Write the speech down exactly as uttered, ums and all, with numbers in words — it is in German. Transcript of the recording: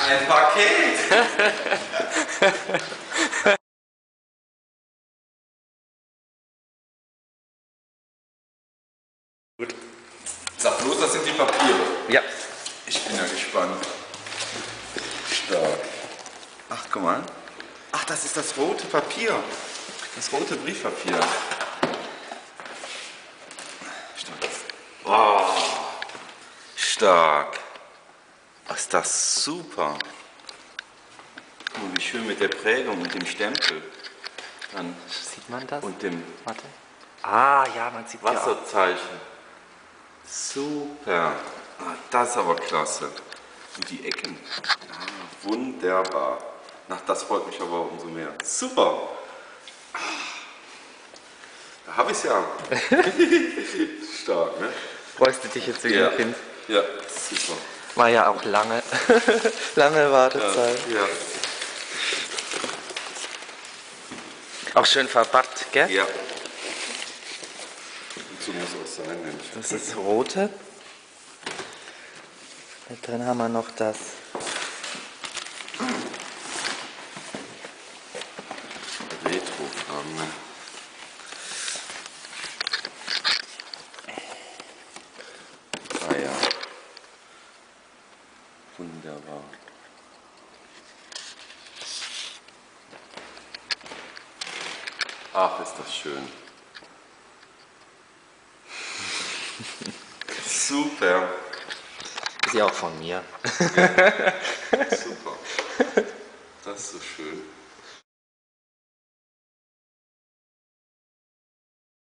Ein Paket! Gut. Sag bloß, das sind die Papiere. Ja. Ich bin ja gespannt. Stark. Ach, guck mal. Ach, das ist das rote Papier. Das rote Briefpapier. Stark. Oh. Stark. Ach, ist das super. Guck mal, wie schön mit der Prägung und dem Stempel. Dann Sieht man das? und dem Warte. Ah, ja, man sieht ja auch. Wasserzeichen. Super. Ah, das ist aber klasse. Und die Ecken. Ah, wunderbar. Ach, das freut mich aber umso mehr. Super. Ah, da habe ich es ja. Stark, ne? Freust du dich jetzt wegen Ja. dem Kind? Ja, super. War ja auch lange. lange Wartezeit. Ja. Auch schön verpackt, gell? Ja. Und so muss es sein, Mensch. Das ist das rote. Da drin haben wir noch das. Retrofarben, ne? Ah ja. Wunderbar. Ach, ist das schön. Super. Ist ja auch von mir. Super. Das ist so schön.